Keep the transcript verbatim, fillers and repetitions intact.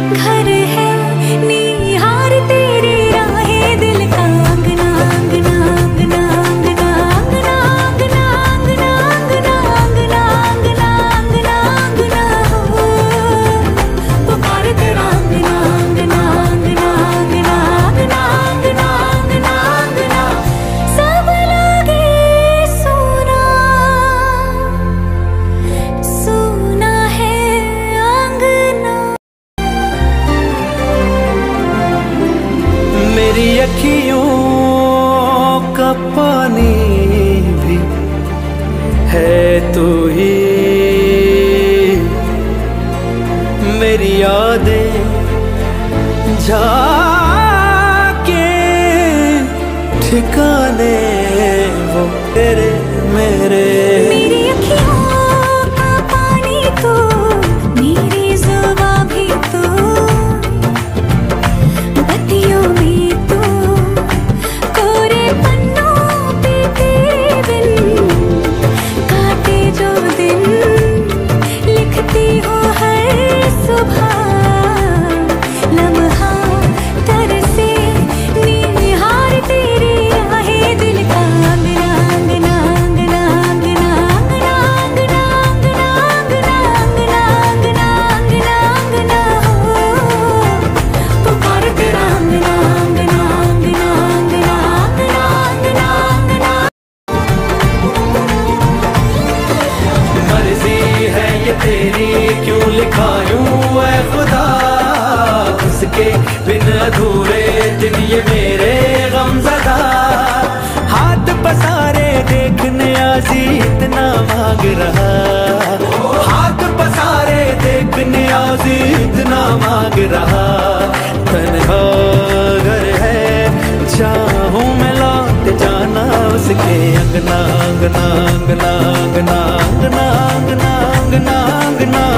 घर है निहार तेरी राहें, दिल का अंगना अंगना अंगना अंगना अंगना अंगना अंगना अंगना अंगना अंगना अंगना अंगना हो, पुकार तेरा अंगना अंगना अंगना अंगना अंगना अंगना अंगना अंगना, सब लागे सोना सोना है अंगना। मेरी अखियों का पानी भी है तू ही, मेरी यादें जाके ठिकाने वो तेरे मेरे। मेरी अखियों का पानी तो, मेरी जुबां भी तो, बत्तियों में तो, कोरे पन्नों पे तेरे बिन, काटे जो दिन, लिखती हूँ हर सुबह, लम्हा तरसे निहार तेरी राहें, दिल का अंगना अंगना अंगना अंगना अंगना अंगना अंगना अंगना अंगना अंगना अंगना हो, पुकार तेरा अंगना अंगना अंगना अंगना अंगना अंगना अंगना। मर्जी है ये तेरी क्यों लिखा यूं है खुदा, उसके बिन अधूरे दिन ये मेरे गमज़दा। हाथ पसारे देखने आजी इतना मांग रहा, हाथ पसारे देखने आजी इतना मांग रहा। तन्हा घर है चाहूं मैं लौट जाना उसके अंगना अंगना अंगना अंगना अंगना अंगना अंगना अंगना